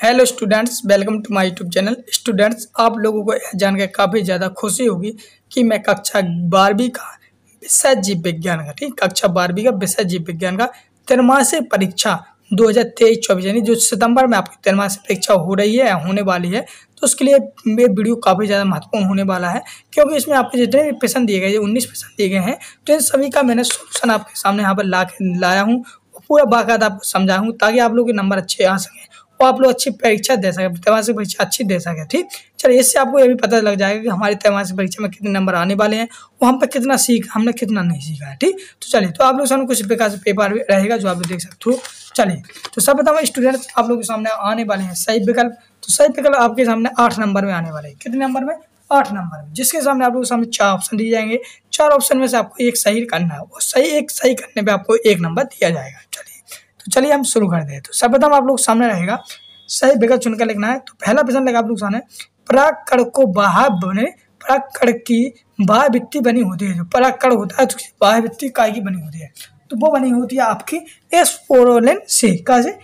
Hello students, welcome to my YouTube channel. Students, आप लोगों को यह जानकर काफ़ी ज़्यादा खुशी होगी कि मैं कक्षा 12वीं का विषय जीव विज्ञान का कक्षा 12वीं का विषय जीव विज्ञान का त्रैमासिक परीक्षा 2023-24 यानी जो सितंबर में आपकी त्रैमासिक परीक्षा हो रही है, होने वाली है, तो उसके लिए ये वीडियो काफ़ी ज़्यादा महत्वपूर्ण होने वाला है, क्योंकि इसमें आपको जितने भी प्रश्न दिए गए 19 प्रश्न दिए गए हैं, तो इन सभी का मैंने सोल्यूशन आपके सामने यहाँ पर लाया हूँ और पूरा बाकायदा आपको समझाया हूँ, ताकि आप लोगों के नंबर अच्छे आ सकें और आप लोग अच्छी परीक्षा दे सकें, त्रैमासिक परीक्षा अच्छी दे सकें। ठीक, चलिए, इससे आपको ये भी पता लग जाएगा कि हमारी त्रैमासिक परीक्षा में कितने नंबर आने वाले हैं और हम पे हमने कितना नहीं सीखा है। ठीक, तो चलिए, तो आप लोग सामने कुछ प्रकार से पेपर रहेगा जो आप लोग देख सकते हो। चलिए, तो सब बताओ स्टूडेंट्स, आप लोग के सामने आने वाले हैं सही विकल्प। तो सही विकल्प आपके सामने 8 नंबर में आने वाले हैं। कितने नंबर में? 8 नंबर में, जिसके सामने आप लोगों के सामने 4 ऑप्शन दिए जाएंगे। 4 ऑप्शन में से आपको एक सही करना है और सही करने पे आपको 1 नंबर दिया जाएगा। चलिए हम शुरू कर दें। तो सर्वप्रथम आप लोग सामने रहेगा सही विकल्प चुनकर लिखना है। तो पहला प्रश्न लगा आप लोग सामने, परागकण को परागकण की बाह्य भित्ति बनी होती है। जो परागकण होता है तो बाह्य भित्ति काय की बनी होती है? तो वो बनी होती है आपकी एस्पोरोलिन से। कहाँ से?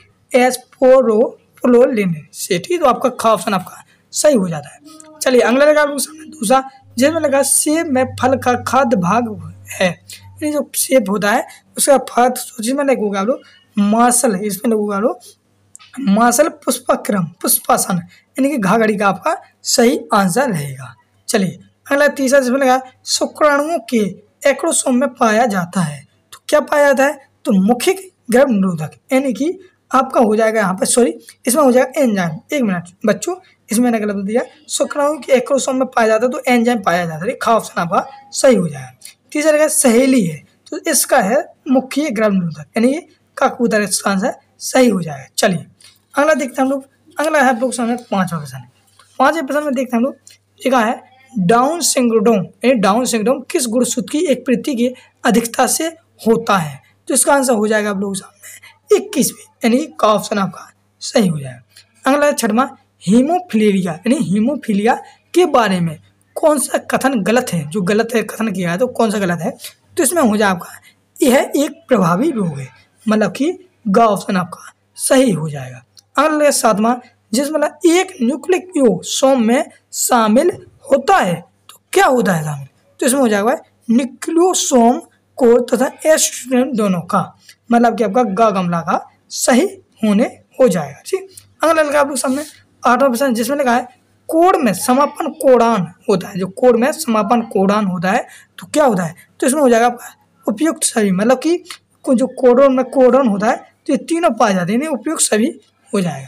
एस्पोरोलिन से। ठीक, तो आपका ख ऑप्शन आपका सही हो जाता है। चलिए, अगला लगा आप लोग सामने दूसरा, जिसमें लगा सेब में फल का खाद्य भाग है। ये जो सेब होता है उसका फल, जिसमें लगोगे आप लोग मासल, इसमें लगोगे आप लोग मासल पुष्पासन, यानी कि घाघड़ी का आपका सही आंसर रहेगा। चलिए, अगला तीसरा, जिसमें लगा शुक्राणुओं के एक्रोसोम में पाया जाता है। तो क्या पाया जाता है? तो मुखिक गर्भ निरोधक, यानी कि आपका हो जाएगा यहाँ पर, सॉरी, इसमें हो जाएगा एंजाइम। 1 मिनट बच्चों, इसमें मैंने गलत दिया, शुक्राणुओं के एक्रोसोम में पाया जाता है तो एंजाइम पाया जाता है। खा ऑप्शन आपका सही हो जाएगा। तीसरा लगा सहेली है, तो इसका है मुख्य गर्भ निरोधक, यानी का कबूतर, इसका आंसर सही हो जाएगा। चलिए, अगला देखते हैं हम लोग। अगला है आप लोग सामने 5वां प्रश्न। 5वें प्रश्न में देखते हैं हम लोग, लिखा है डाउन सिंड्रोम, यानी डाउन सिंड्रोम किस गुणसूत्र की एक प्रति की अधिकता से होता है? तो इसका आंसर हो जाएगा आप लोगों के सामने 21वें, यानी का ऑप्शन आपका सही हो जाएगा। अगला है 6वां, हीमोफिलिया, यानी हीमोफिलिया के बारे में कौन सा कथन गलत है? जो गलत है कथन किया है, तो कौन सा गलत है? तो इसमें हो जाए आपका यह एक प्रभावी रोग है, मतलब कि ग ऑप्शन आपका सही हो जाएगा। अगला 7वां, जिसमें एक न्यूक्लिक योग सोम में शामिल होता है। तो क्या होता है शामिल? तो इसमें हो जाएगा न्यूक्लियोसोम को तथा एस्ट्रोजन दोनों का, मतलब कि आपका ग गमला का सही होने हो जाएगा। ठीक, अगला लगा आप लोग सामने 8वां प्रश्न, जिसमें लगा है कोड में समापन कोडान होता है। जो कोड में समापन कोडान होता है तो क्या होता है? तो इसमें हो जाएगा आपका उपयुक्त सभी, मतलब कि जो कोडोन में कोडोन होता है तो ये तीनों पाए जाते हैं, उपयुक्त सभी हो जाएगा।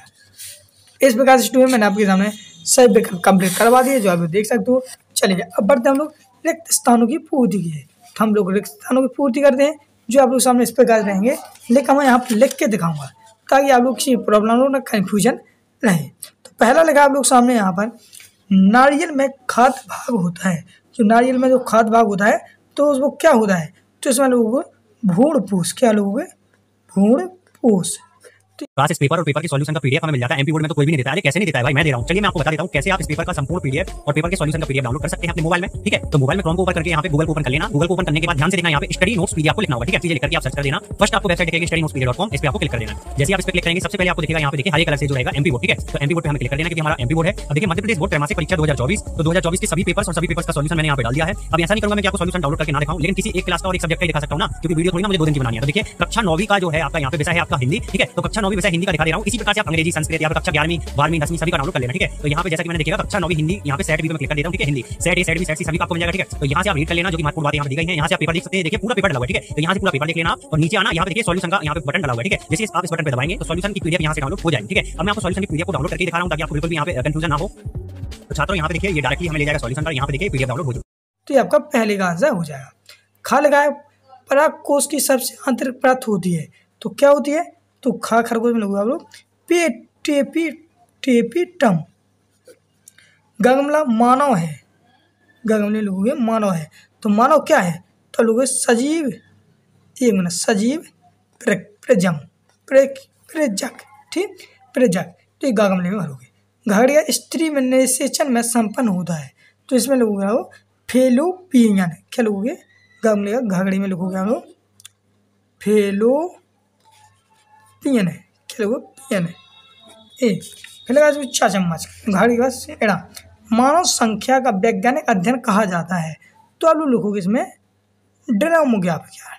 इस प्रकार से स्टूडेंट मैंने आपके सामने सही विकल्प कंप्लीट करवा दिए, जो आप देख सकते हो। चलिए, अब बढ़ते हम लोग रिक्त स्थानों की पूर्ति की है। तो हम लोग रिक्त स्थानों की पूर्ति करते हैं, जो आप लोग सामने इस प्रकार रहेंगे, लेकिन मैं यहाँ पर लिख के दिखाऊंगा ताकि आप लोग किसी प्रॉब्लम हो ना, कन्फ्यूजन रहे। तो पहला लिखा आप लोग सामने यहाँ पर, नारियल में खाद्य भाग होता है। जो नारियल में जो खाद्य भाग होता है तो वो क्या होता है? तो इसमें लोगों को भ्रूणपोष, क्या लोगों के भ्रूणपोष। क्लास इस पेपर और पेपर के सॉल्यूशन का पीडीएफ हमें मिल जाता है। एमपी बोर्ड में तो कोई भी नहीं देता है। कैसे नहीं देता है भाई? मैं दे रहा हूं। चलिए, मैं आपको बता देता हूं कैसे आप इस पेपर का संपूर्ण पीडीएफ और पेपर के सॉल्यूशन का पीडीएफ डाउनलोड कर सकते हैं अपने मोबाइल में। ठीक है, तो मोबाइल में क्रोम को ओपन करके यहाँ पे गूगल को ओपन कर लेना। गूगल को ओपन करने के बाद ध्यान से देखना, यहाँ पे स्टडी नोट्स पीडीएफ को लिखना होगा। ठीक है, चीजें लिखकर आप सर्च कर देना। फर्स्ट आपको वेबसाइट दिखेगी studynotes.com, इस पे आपको क्लिक कर देना। जैसे आप इस पे क्लिक करेंगे, सबसे पहले आपको दिखेगा यहाँ पे, देखिए हरे कलर से जो रहेगा एमपी बोर्ड। ठीक है, तो एमपी बोर्ड पे हमें क्लिक कर देना क्योंकि हमारा एमपी बोर्ड है। अब देखिए, मध्य प्रदेश बोर्ड त्रैमासिक परीक्षा 2024, तो 2024 के सभी पेपर्स और सभी पेपर्स का सॉल्यूशन मैंने यहाँ पे डाल दिया है। अब ऐसा नहीं करूंगा मैं कि आपको सॉल्यूशन डाउनलोड करके ना दिखाऊं, लेकिन किसी एक क्लास का और एक सब्जेक्ट का दिखा सकता हूं ना, क्योंकि वीडियो थोड़ी ना मुझे 2 दिन की बनानी है। तो देखिए, कक्षा 9वीं का जो है आपका यहाँ पे विषय है आपका हिंदी। ठीक है, तो कक्षा 9वीं विषय हिंदी का दिखा दे रहा हूं। इसी प्रकार से आप अंग्रेजी, संस्कृत या कक्षा 11वीं, 12वीं, 10वीं सभी का डाउनलोड कर लेना। ठीक है, तो यहाँ पे जैसा कि मैंने देखिएगा कक्षा 9वीं हिंदी, यहाँ पे सेट बी पे मैं क्लिक कर देता हूं। ठीक है, Hindi set A, set B, set C सभी का आपको मिल जाएगा। ठीक है, तो यहाँ से आप रीड कर लेना, जो कि महत्वपूर्ण बातें यहाँ पे दी गई हैं। यहाँ से आप पेपर देख सकते हैं, देखिए पूरा पेपर डला हुआ है। ठीक है, तो यहाँ से पूरा पेपर देख लेना और नीचे आना, यहाँ पे देखिए सॉल्यूशन का यहाँ पे बटन डला हुआ है। ठीक है, जैसे आप इस बटन पे दबाएंगे तो सॉल्यूशन की पीडीएफ यहाँ से डाउनलोड हो जाएगी। ठीक है, अब मैं आपको सॉल्यूशन की पीडीएफ को डाउनलोड करके दिखा रहा हूँ ताकि आपको बिल्कुल भी यहाँ पे कंफ्यूजन ना हो। तो छात्रों, यहाँ पे देखिए ये डायरेक्टली हमें ले जाएगा सॉल्यूशन पर। यहाँ पे देखिए पीडीएफ डाउनलोड हो जाएगा। तो ये आपका पहले का आंसर हो जाएगा। खा लगाए परागकोश की सबसे आंतरिक परत होती है। तो क्या होती है? तो खा खरगोश में लोग आप लोग टेपिटम। गगमला मानव है, गगमले लोगों के मानव है। तो मानव क्या है? तो लोग सजीव, एक मिनट, सजीव प्रजक। ठीक, प्रजक, तो ये गगमले में भरोगे। घाघड़िया स्त्री में निषेचन में संपन्न होता है। तो इसमें लोगोगे फेलोपियन, क्या लोगोगे? गगमले का घाघड़ी में लिखोगे आप लोग फेलोपियन है, क्या लोगोगे? पियन है। फिर लगा इसमें 4 चम्मच घड़ी का एड़ा। मानव संख्या का वैज्ञानिक अध्ययन कहा जाता है, तो आप लोग लिखोगे इसमें डेमोग्राफी। क्या है?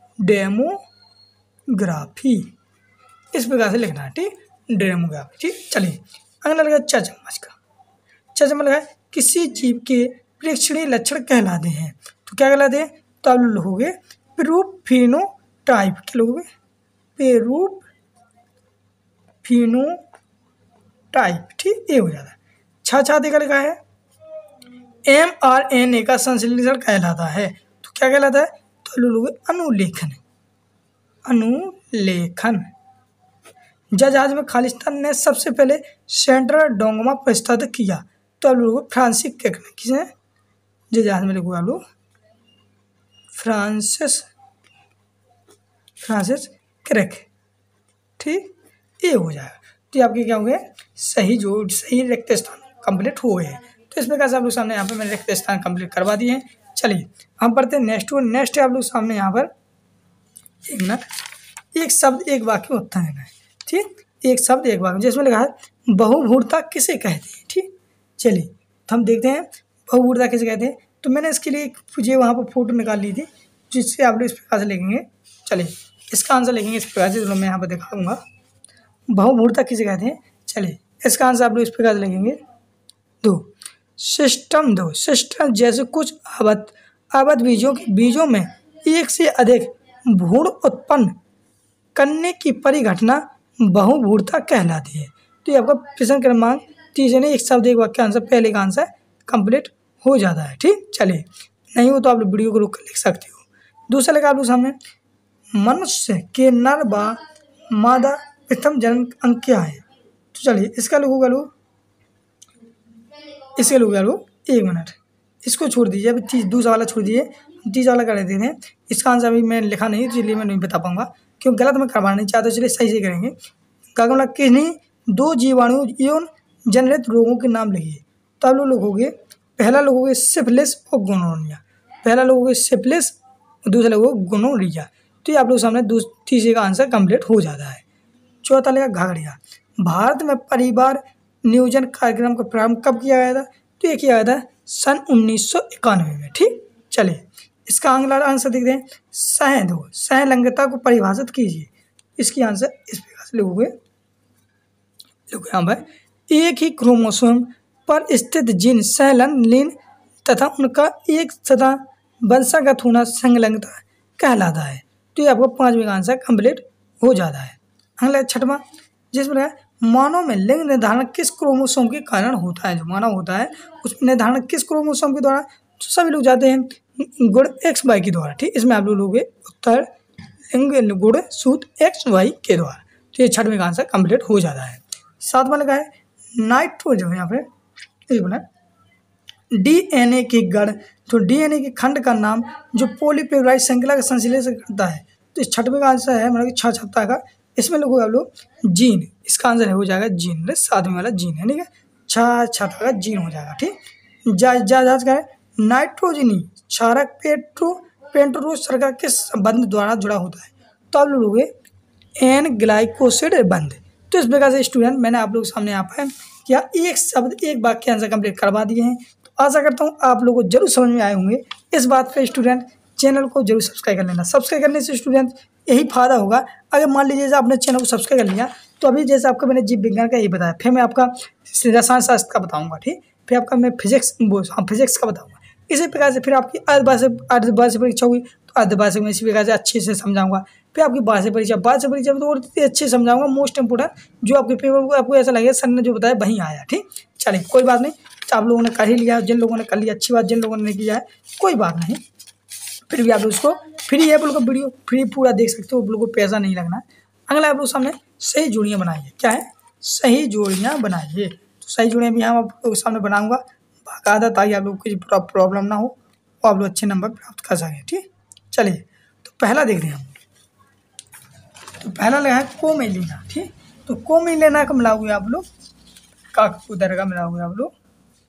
डेमोग्राफी, इस प्रकार से लिखना है, ठीक, डेमोग्राफी, ठीक। चलिए अगला लगा 4 चम्मच का। 4 चम्मच लगा किसी जीव के प्रेक्षणीय लक्षण कहलाते हैं, तो क्या कहलाते हैं? तो आप लोग लिखोगे प्रूफ फिनोटाइप। क्या लिखोगे? प्रूफ फिनोटाइप, ठीक, ये हो जाता है। छाछाते का लिखा है mRNA का संश्लेषण कहलाता है, तो क्या कहलाता है? तो लोग अनुलेखन। अनुलेखन। जहाज में खालिस्तान ने सबसे पहले सेंट्रल डोंगमा प्रस्तावित किया, तो आप लोग फ्रांसिस क्रिक ने। किसने? जहाज में लिखोगे आप लोग फ्रांसिस क्रिक, ठीक, ये हो जाएगा। तो ये आपके क्या हो गए? सही रिक्त स्थान कंप्लीट हो गए हैं। तो इस प्रकार से आप लोग सामने यहाँ पे मैंने रिक्त स्थान कंप्लीट करवा दिए हैं। चलिए हम पढ़ते हैं नेक्स्ट आप लोग सामने यहाँ पर 1 मिनट, एक शब्द एक वाक्य में उत्तर देना है, ठीक। एक शब्द एक वाक्य, जिसमें लिखा है बहुभूरता किसे कहते हैं, ठीक। चलिए तो हम देखते हैं बहुभूरता किसे कहते हैं। तो मैंने इसके लिए मुझे वहाँ पर फोटो निकाल ली थी, जिससे आप लोग इस प्रकार से लिखेंगे। चलिए इसका आंसर लिखेंगे इस प्रकार से, मैं यहाँ पर दिखा दूँगा बहुभूरता किसे कहते हैं। चलिए इसका आंसर आप लोग इस प्रकार से लिखेंगे। सिस्टम जैसे कुछ आबद्ध बीजों में एक से अधिक भ्रूण उत्पन्न करने की परिघटना बहुभूरता कहलाती है। तो ये आपका प्रश्न क्रमांक 3 ने एक शब्द एक वाक्य आंसर, पहले का आंसर कंप्लीट हो जाता है, ठीक। चलिए नहीं हो तो आप लोग वीडियो को रोक कर लिख सकते हो। दूसरा लगा आप लोग सामने मनुष्य के नर व मादा प्रथम जन्म अंक क्या है। तो चलिए इसका लोग 1 मिनट, इसको छोड़ दीजिए, अभी दूसरा वाला छोड़ दीजिए, तीसरा वाला कर देते हैं। इसका आंसर अभी मैं लिखा नहीं, इसलिए मैं नहीं बता पाऊंगा, क्योंकि गलत मैं करवाना नहीं चाहता, इसलिए सही से करेंगे। कागमला किन्हीं 2 जीवाणु यौन जनरित रोगों के नाम लिखिए। तो आप लोग लिखोगे, पहला लोगोगे सिफिलिस और गोनोरिया। पहला लोगोगे सिफिलिस, दूसरा लोगोगे गोनोरिया। तो ये आप लोग सामने तीसरे का आंसर कंप्लीट हो जाता है। चौथा लेगा घाघरिया। भारत में परिवार नियोजन कार्यक्रम का प्रारंभ कब किया गया था। तो ये किया गया था सन 1991 में, ठीक। चलिए इसका अगला आंसर देखते हैं। सहलंगता को परिभाषित कीजिए। इसकी आंसर इस प्रकार से लिखोगे यहाँ पर एक ही क्रोमोसोम पर स्थित जीन सहलन तथा उनका एक सदा वंशागत होना संलग्नता कहलाता है। तो ये आपको 5वें का आंसर कंप्लीट हो जाता है। अगला 6वां, जिसमें मानव में लिंग निर्धारण किस क्रोमोसोम के कारण होता है। जो मानव होता है उसमें निर्धारण किस क्रोमोसोम के द्वारा। तो सभी लोग जाते हैं गुण XY के द्वारा, ठीक। इसमें आप लोग उत्तर लिंग गुण सूत्र XY के द्वारा। तो ये 6वें का आंसर कंप्लीट हो जाता है। 7वां लगा है नाइट्रोजन। यहाँ पे DNA की गण, तो DNA के खंड का नाम जो पॉलीपेप्टाइड श्रृंखला का संश्लेषण करता है। तो इस 6वें का आंसर है मतलब 6 सप्ताह का। इसमें लोग आप लोग जीन, इसका आंसर हो जाएगा जीन, 7वें वाला जीन है, ठीक है। 6 सप्ताह का जीन हो जाएगा, ठीक। जहाज का है नाइट्रोजनी क्षारक पेंटोरोज शर्करा के संबंध द्वारा जुड़ा होता है। तो आप लोग एन ग्लाइकोसिड बंध। तो इस प्रकार से स्टूडेंट मैंने आप लोग सामने यहाँ पर क्या एक शब्द एक वाक्य आंसर कंप्लीट करवा दिए हैं। तो आशा करता हूँ आप लोगों को जरूर समझ में आए होंगे। इस बात पे स्टूडेंट चैनल को जरूर सब्सक्राइब कर लेना। सब्सक्राइब करने से स्टूडेंट यही फायदा होगा, अगर मान लीजिए जैसे आपने चैनल को सब्सक्राइब कर लिया तो अभी जैसे आपका मैंने जीव विज्ञान का यही बताया, फिर मैं आपका रसायन शास्त्र का बताऊँगा, ठीक। फिर आपका मैं फिजिक्स का बताऊँगा। इसी प्रकार से फिर आपकी अर्धवार्षिक परीक्षा हुई तो अर्धवार्षिक में इसी प्रकार से अच्छे से समझाऊंगा। फिर आपकी वार्षिक परीक्षा में तो और अच्छे समझाऊंगा। मोस्ट इंपोर्टेंट जो आपके पेपर को आपको ऐसा लगेगा सर ने जो बताया वहीं आया, ठीक। चलिए कोई बात नहीं, आप लोगों ने कर ही लिया, जिन लोगों ने कर लिया अच्छी बात, जिन लोगों ने नहीं किया है कोई बात नहीं। फिर भी आप लोग उसको फ्री है, आप लोग वीडियो फ्री पूरा देख सकते हो, आप लोग को पैसा नहीं लगना है। अगला आप लोग सामने सही जोड़ियाँ बनाइए। क्या है? सही जोड़ियाँ बनाइए। तो सही जोड़ियाँ भी हम आप लोग सामने बनाऊँगा बाकायदा, ताकि आप लोग को कुछ प्रॉब्लम ना हो और आप लोग अच्छे नंबर प्राप्त कर सकें, ठीक। चलिए तो पहला देख रहे हैं हम। तो पहला लगा है कोमेलिना, ठीक। तो कोमेलिना का मिलाओगे आप लोग काकपुतर का मिलाओगे आप लोग,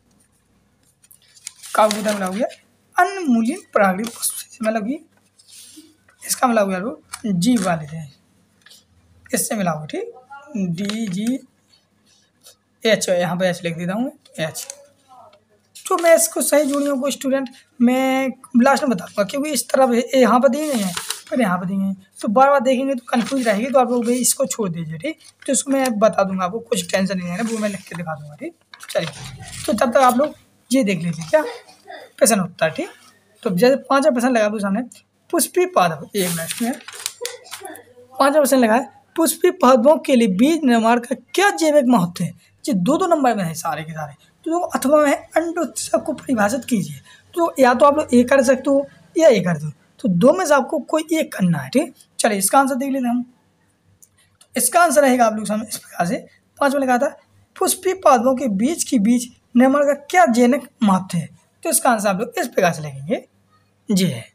काकपुतर मिलाओगे अनमूल्य प्राकृतिक पुष्प से, मतलब कि इसका मिलाओगे आप लोग जीव वाले थे, इससे मिलाओगे, ठीक। DG एच, यहाँ पर एच लिख देता हूँ, एच। तो मैं इसको सही जोड़ियों को स्टूडेंट मैं लास्ट में बताऊंगा, क्योंकि इस तरफ यहाँ पर दिए गए हैं, फिर यहाँ पर दिए हैं, तो बार बार देखेंगे तो कंफ्यूज रहेगी, तो आप लोग भी इसको छोड़ दीजिए, ठीक। तो इसको मैं बता दूंगा आपको, कुछ टेंशन नहीं है, वो मैं लिख के दिखा दूंगा, ठीक। चलिए, तो तब तक आप लोग ये देख लीजिए क्या प्रश्न उत्तर, ठीक। तो जैसे 5वां प्रश्न लगा आपके सामने, पुष्पी पादप, एक मिनट में 5वां प्रश्न लगा है, पुष्पी पादपों के लिए बीज निर्माण का क्या जैविक महत्व है। ये 2-2 नंबर में है सारे के सारे, तो अथवा में अंडोत्सर्ग को परिभाषित कीजिए। तो या तो आप लोग ए कर सकते हो या ए कर दो, तो दो में से आपको कोई एक करना है, ठीक। चलिए इसका आंसर देख लेते हैं हम। इसका आंसर रहेगा आप लोग सामने इस प्रकार से, 5 में लिखा था पुष्पी पादपों के बीज की बीज निर्माण का क्या जैविक महत्व है। तो इसका आंसर आप लोग इस प्रकार से लिखेंगे, जी है,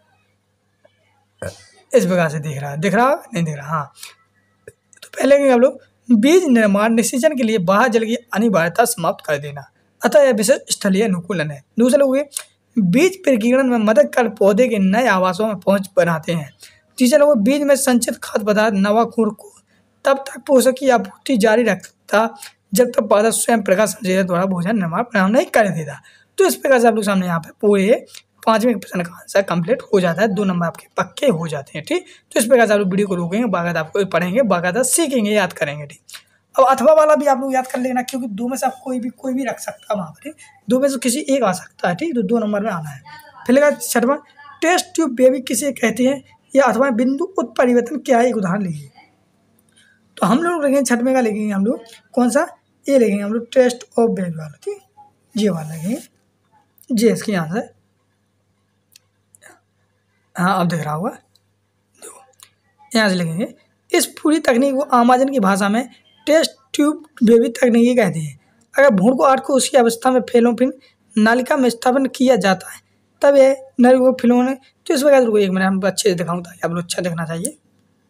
इस प्रकार से दिख रहा है, नहीं दिख रहा, हाँ। तो पहले आप लोग बीज निर्माण निषेचन के लिए बाहर जल की अनिवार्यता समाप्त कर देना, अतः यह विशेष स्थलीय अनुकूलन है। दूसरे लोग बीज प्रकीर्णन में मदद कर पौधे के नए आवासों में पहुंच बनाते हैं। तीसरे लोग बीज में संचित खाद्य पदार्थ नवाकुर को तब तक पोषक की आपूर्ति जारी रखता जब तक पौधा स्वयं प्रकाश संश्लेषण द्वारा भोजन निर्माण प्रारंभ नहीं कर देता। तो इस प्रकार से आप लोग सामने यहाँ पे पूरे 5वें प्रश्न का आंसर कंप्लीट हो जाता है, 2 नंबर आपके पक्के हो जाते हैं, ठीक। तो इस प्रकार से आप लोग वीडियो को रोकेंगे, बाकायदा आपको पढ़ेंगे, बाकायदा सीखेंगे, याद करेंगे, ठीक। अब अथवा वाला भी आप लोग याद कर लेना, क्योंकि 2 में से आप कोई भी रख सकता है वहाँ पर, ठीक। 2 में से किसी एक आ सकता है, ठीक। तो 2 नंबर में आना है। फिर लगा 6वां, टेस्ट ट्यूब बेबी किसे कहते हैं, या अथवा बिंदु उत्परिवर्तन क्या है, एक उदाहरण लीजिए। तो हम लोग लिखेंगे 6वें का, लिखेंगे हम लोग कौन सा, ये लिखेंगे हम लोग टेस्ट ऑफ बेबी वाला, ठीक। ये वाला लिखेंगे, जी इसकी आंसर, हाँ अब दिख रहा होगा, देखो यहाँ से लिखेंगे। इस पूरी तकनीक को अमेज़न की भाषा में टेस्ट ट्यूब बेबी तकनीकी कहते हैं। अगर भ्रूण को 8 को उसकी अवस्था में फेलोपिन नालिका में स्थापन किया जाता है, तब यह नर को फिलोन, तो इस वजह से एक मिनट हम अच्छे से दिखाऊँ ताकि आप लोग अच्छा देखना चाहिए।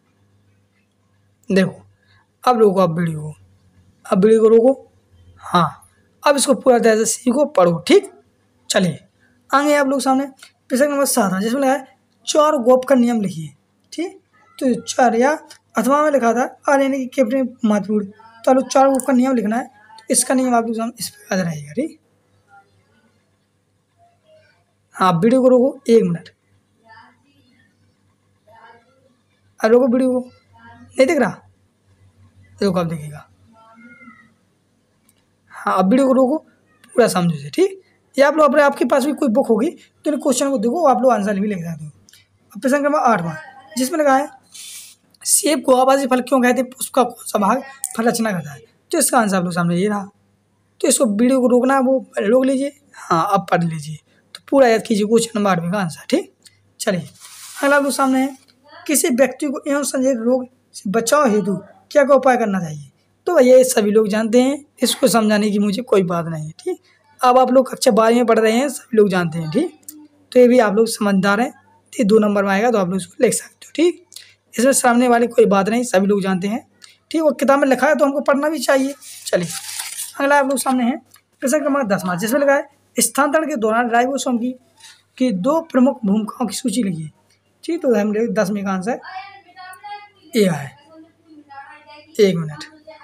देखो अब रोको, अब वीडियो को रोको, हाँ अब इसको पूरा तरह से सीखो, पढ़ो, ठीक। चलिए आगे आप लोग सामने प्रश्न नंबर 7 जिसमें लगा है 4 गोप का नियम लिखिए, ठीक। तो 4 या अथवा में लिखा था आरएनए की कितने महत्वपूर्ण, तो आप लोग 4 गोप का नियम लिखना है। तो इसका नियम आप लोग सामने इस प्रकार रहेगा, ठीक। हाँ वीडियो को रोको 1 मिनट, अब रोको वीडियो को, नहीं दिख रहा, देखो अब दिखेगा, हाँ अब वीडियो को रोको, पूरा समझो से, ठीक। ये आप लोग अपने आपके पास भी कोई बुक होगी तो इन क्वेश्चन को देखो, आप लोग आंसर भी लिख सकते हो। अब प्रश्न नंबर 8वां जिसमें लगा है सेब को आवासी फल क्यों कहते हैं, उसका कौन सा भाग फल रचना करता है। तो इसका आंसर आप लोग सामने ये रहा। तो इसको वीडियो को रोकना है, वो रोक लीजिए, हाँ अब पढ़ लीजिए, तो पूरा याद कीजिए क्वेश्चन नंबर 8वें का आंसर, ठीक। चलिए अगला आप लोग सामने है किसी व्यक्ति को एवं संदिग्ध रोग से बचाव हेतु क्या क्या उपाय करना चाहिए। तो भैया ये सभी लोग जानते हैं, इसको समझाने की मुझे कोई बात नहीं है, ठीक। अब आप लोग कक्षा 12 में पढ़ रहे हैं, सभी लोग जानते हैं, ठीक। तो ये भी आप लोग समझदार हैं, तो 2 नंबर में आएगा, तो आप लोग इसको लिख सकते हो, ठीक। इसमें सामने वाली कोई बात नहीं, सभी लोग जानते हैं, ठीक। वो किताब में लिखा है तो हमको पढ़ना भी चाहिए। चलिए अगला आप लोग सामने है प्रश्न नंबर 10वां जिसमें लगा है स्थानांतरण के दौरान राइबोसोम की 2 प्रमुख भूमिकाओं की सूची लिखिए, ठीक। तो हम 10वें का आंसर ये है, 1 मिनट,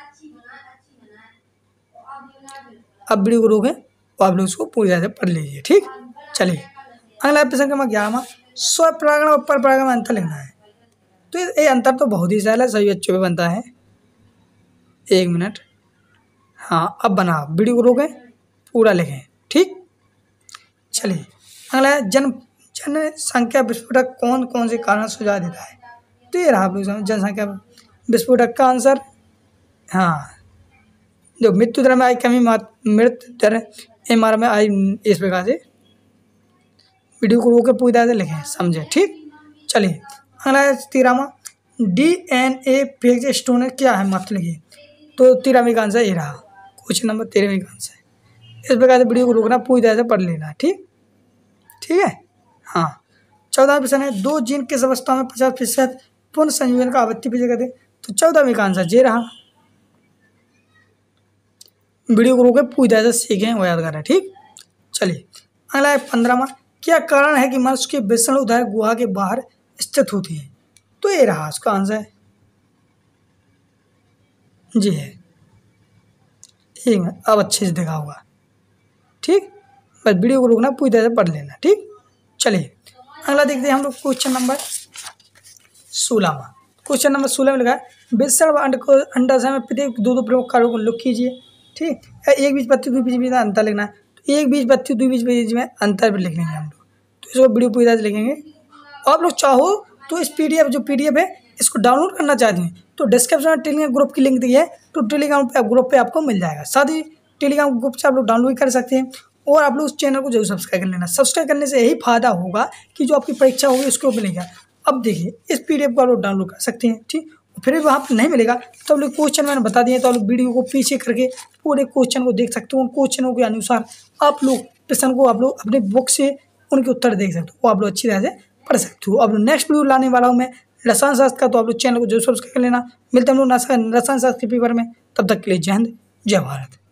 अब वीडियो को रोकें तो आप लोग इसको पूरी तरह से पढ़ लीजिए, ठीक। चलिए अगला प्रश्न नंबर 11वां स्वपरागण और परपरागण में अंतर लिखना है। तो ये अंतर तो बहुत ही सहल है, सभी बच्चों पे बनता है। 1 मिनट, हाँ अब बना, वीडियो को रोकें, पूरा लिखें, ठीक। चलिए अगला है जनसंख्या विस्फोटक कौन कौन से कारण सुझाव देता है। तो ये रहा आप लोग जनसंख्या विस्फोटक का आंसर, हाँ जो मृत्यु दर में आई कमी, मृत्यु दर एमआर में आई, इस प्रकार से वीडियो को रोके पूरी तरह से लिखें, समझे, ठीक। चलिए अगला है 13वां डीएनए पेज स्टोन क्या है, मत लिखिए। तो 13वें का आंसर ये रहा, क्वेश्चन नंबर 13वें का आंसर। इस प्रकार से वीडियो को रोकना, पूरी तरह से पढ़ लेना, ठीक है। हाँ 14वां प्रश्न है 2 जीन किस अवस्था में 50% पुनः संयोजन का आवृत्ति पेश करते। तो 14वें का आंसर ये रहा, वीडियो को रोके पूरी तरह से सीखें और याद करें, ठीक। चलिए अगला है 15वां क्या कारण है कि मनुष्य के विषण उदर गुहा के बाहर स्थित होती है। तो ये रहा उसका आंसर, जी है ठीक है, अब अच्छे से देखा होगा। ठीक, बस वीडियो को रोकना, पूरी तरह से पढ़ लेना। ठीक, चलिए अगला देखते हैं हम लोग क्वेश्चन नंबर 16 में। क्वेश्चन नंबर 16 में लगा है बेसन व अंडाशय में प्रत्येक दो प्रमुख कार्यों को लिख कीजिए। ठीक, एक बीज पत्ती द्विबीज में अंतर लिखना है, तो एक बीज पत्ती द्विबीज में अंतर भी लिख लेंगे हम लोग। तो इसको वीडियो पूरी तरह से लिखेंगे। आप लोग चाहो तो इस PDF जो PDF है इसको डाउनलोड करना चाहते हैं तो डिस्क्रिप्शन में टेलीग्राम ग्रुप की लिंक दी है, तो टेलीग्राम ग्रुप पे आपको मिल जाएगा। साथ ही टेलीग्राम ग्रुप से आप लोग डाउनलोड कर सकते हैं। और आप लोग उस चैनल को जरूर सब्सक्राइब कर लेना। सब्सक्राइब करने से यही फायदा होगा कि जो आपकी परीक्षा होगी उसको मिलेगा। अब देखिए इस PDF को आप लोग डाउनलोड कर सकते हैं। ठीक, फिर भी वहाँ पर नहीं मिलेगा तो आप लोग क्वेश्चन मैंने बता दिए, तो आप लोग वीडियो को पीछे करके पूरे क्वेश्चन को देख सकते हो। उन क्वेश्चनों के अनुसार आप लोग प्रश्न को आप लोग अपने बुक से उनके उत्तर देख सकते हो, वो आप लोग अच्छी तरह से पढ़ सकते हो। अब नेक्स्ट वीडियो लाने वाला हूँ मैं रसायन शास्त्र का, तो आप लोग चैनल को जरूर सब्सक्राइब कर लेना। मिलते हैं हम लोग रसायन शास्त्र के पेपर में, तब तक के लिए जय हिंद जय भारत।